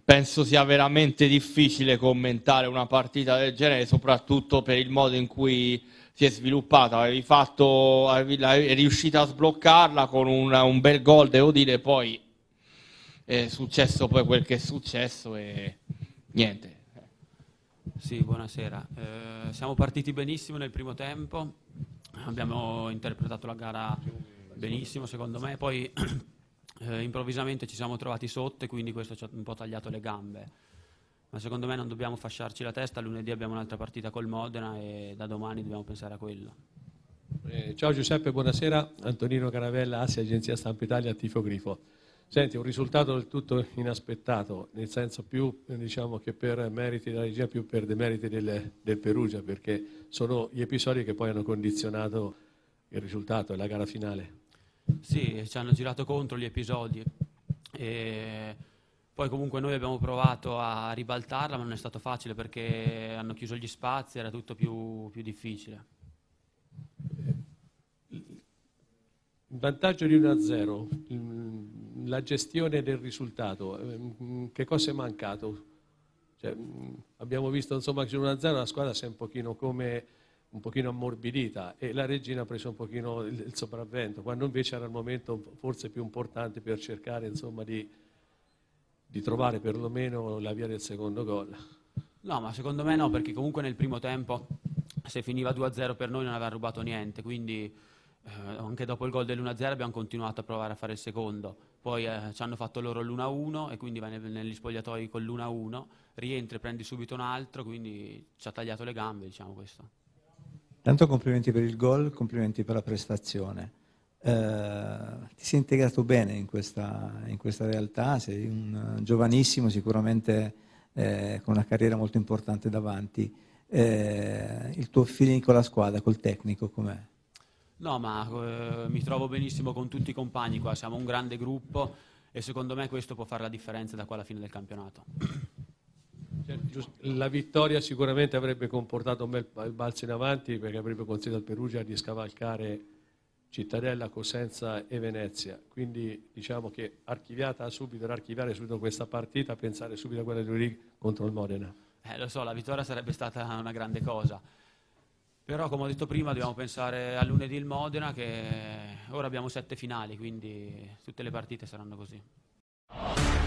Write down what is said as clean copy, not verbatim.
penso sia veramente difficile commentare una partita del genere, soprattutto per il modo in cui si è sviluppata. Eri riuscita a sbloccarla con un bel gol, devo dire, poi è successo poi quel che è successo e niente. Sì, buonasera. Siamo partiti benissimo nel primo tempo, abbiamo interpretato la gara benissimo secondo me, poi improvvisamente ci siamo trovati sotto e quindi questo ci ha un po' tagliato le gambe. Ma secondo me non dobbiamo fasciarci la testa, lunedì abbiamo un'altra partita col Modena e da domani dobbiamo pensare a quello. Ciao Giuseppe, buonasera. Antonino Caravella, Asia, Agenzia Stampa Italia, Tifo Grifo. Senti, un risultato del tutto inaspettato, nel senso più diciamo che per meriti della regia, più per demeriti del Perugia, perché sono gli episodi che poi hanno condizionato il risultato e la gara finale. Sì, ci hanno girato contro gli episodi e poi comunque noi abbiamo provato a ribaltarla, ma non è stato facile perché hanno chiuso gli spazi, era tutto più difficile. Il vantaggio di 1-0, la gestione del risultato, che cosa è mancato? Cioè, abbiamo visto insomma che su 1-0 la squadra si è un pochino ammorbidita e la Regina ha preso un pochino il sopravvento, quando invece era il momento forse più importante per cercare insomma di trovare perlomeno la via del secondo gol. No, ma secondo me no, perché comunque nel primo tempo se finiva 2-0 per noi non aveva rubato niente, quindi anche dopo il gol dell'1-0 abbiamo continuato a provare a fare il secondo, poi ci hanno fatto loro l'1-1 e quindi vai negli spogliatoi con l'1-1, rientri e prendi subito un altro, quindi ci ha tagliato le gambe, diciamo questo. Tanto complimenti per il gol, complimenti per la prestazione. Ti sei integrato bene in questa realtà, sei un giovanissimo sicuramente con una carriera molto importante davanti. Il tuo feeling con la squadra, col tecnico, com'è? No, ma mi trovo benissimo con tutti i compagni qua, siamo un grande gruppo e secondo me questo può fare la differenza da qua alla fine del campionato. La vittoria sicuramente avrebbe comportato un bel balzo in avanti perché avrebbe consentito al Perugia di scavalcare Cittadella, Cosenza e Venezia, quindi diciamo che archiviare subito questa partita, pensare subito a quella di lunedì contro il Modena. Lo so, la vittoria sarebbe stata una grande cosa, però come ho detto prima dobbiamo pensare a lunedì il Modena, che ora abbiamo 7 finali, quindi tutte le partite saranno così.